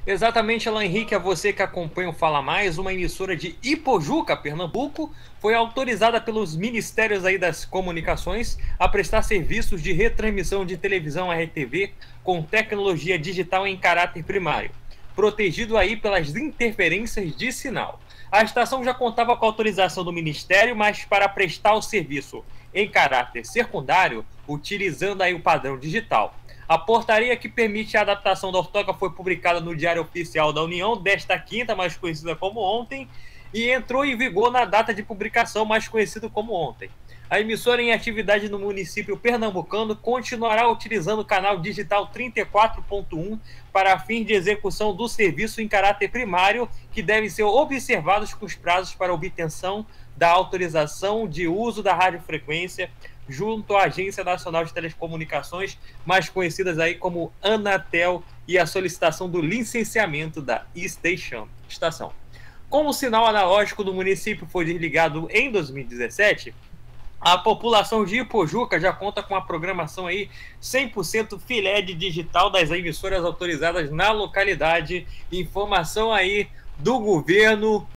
Exatamente, Alan Henrique, a você que acompanha o Fala Mais, uma emissora de Ipojuca, Pernambuco, foi autorizada pelos Ministérios aí das Comunicações a prestar serviços de retransmissão de televisão RTV com tecnologia digital em caráter primário, protegido aí pelas interferências de sinal. A estação já contava com a autorização do Ministério, mas para prestar o serviço em caráter secundário, utilizando aí o padrão digital. A portaria que permite a adaptação da ortoga foi publicada no Diário Oficial da União desta quinta, mais conhecida como ontem, e entrou em vigor na data de publicação, mais conhecido como ontem. A emissora em atividade no município pernambucano continuará utilizando o canal digital 34.1 para fim de execução do serviço em caráter primário, que devem ser observados com os prazos para obtenção da autorização de uso da radiofrequência junto à Agência Nacional de Telecomunicações, mais conhecidas aí como Anatel, e a solicitação do licenciamento da estação. Como o sinal analógico do município foi desligado em 2017, a população de Ipojuca já conta com a programação aí 100% filé de digital das emissoras autorizadas na localidade. Informação aí do governo